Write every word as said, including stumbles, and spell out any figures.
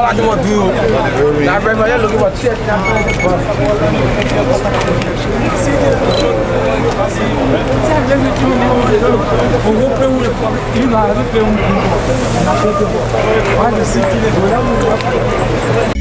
bá tí mo dúró lábẹ́ mi ọ̀yẹ́ lókè bọ̀ tí ẹ̀ ti á fẹ́